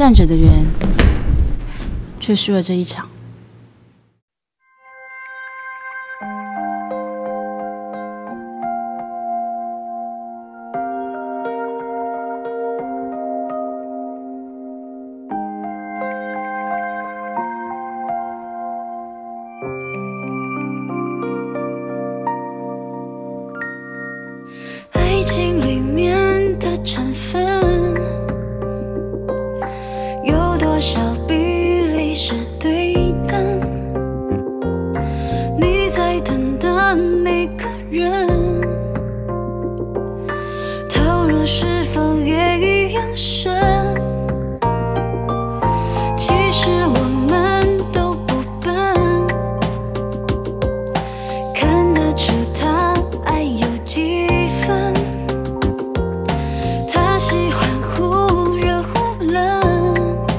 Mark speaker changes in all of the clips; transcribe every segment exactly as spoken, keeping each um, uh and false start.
Speaker 1: 站着的人却输了这一场。
Speaker 2: 爱情里面的成分，有多少比例是对的？你在等的那个人，投入是否也一样深？其实我们都不笨，看得出他爱有几分。他喜欢忽热忽冷，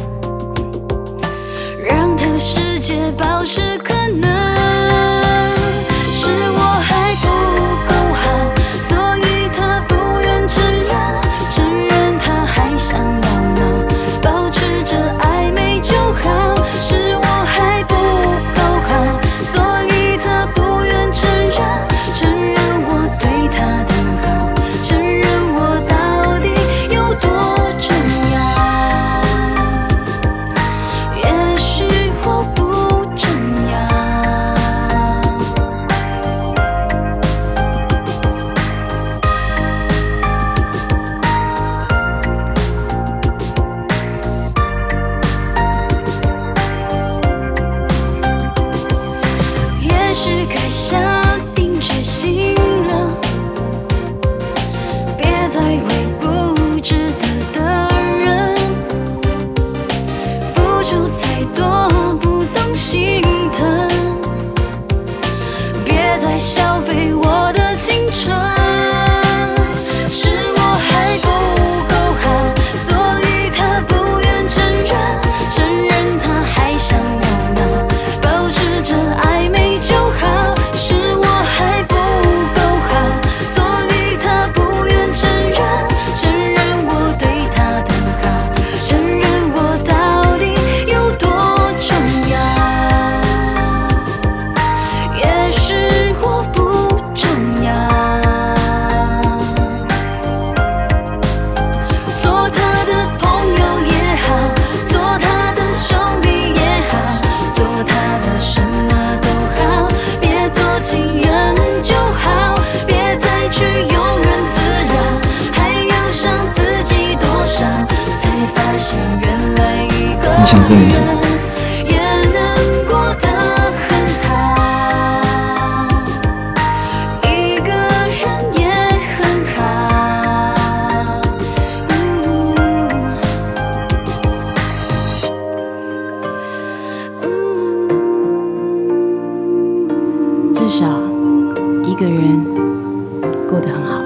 Speaker 2: 让他世界保持可能。是我还不够好，所以他不愿承认，承认他还想要闹，保持着暧昧就好。是我还不够好，所以他不愿承认，承认我对他的好，承认我到底有多重要。也许我不重要。也许该下定决心了，别再为不值得的人付出再多，不懂心疼，别再消费我的青春。是我还不够好，所以他不愿承认，承认他还想要闹，保持着暧昧就好。是我还不够好，所以他不愿承认，承认我对他的好，承认我到底有多重要。也许我不重要。做他的朋友也好，做他的兄弟也好，做他的什么都好，别做情人就好，别再去庸人自扰，还要伤自己多少，才发现原来一个
Speaker 3: 你想证明什么？
Speaker 2: 人也能过得很好，一个人也很好。
Speaker 1: 至少一个人过得很好。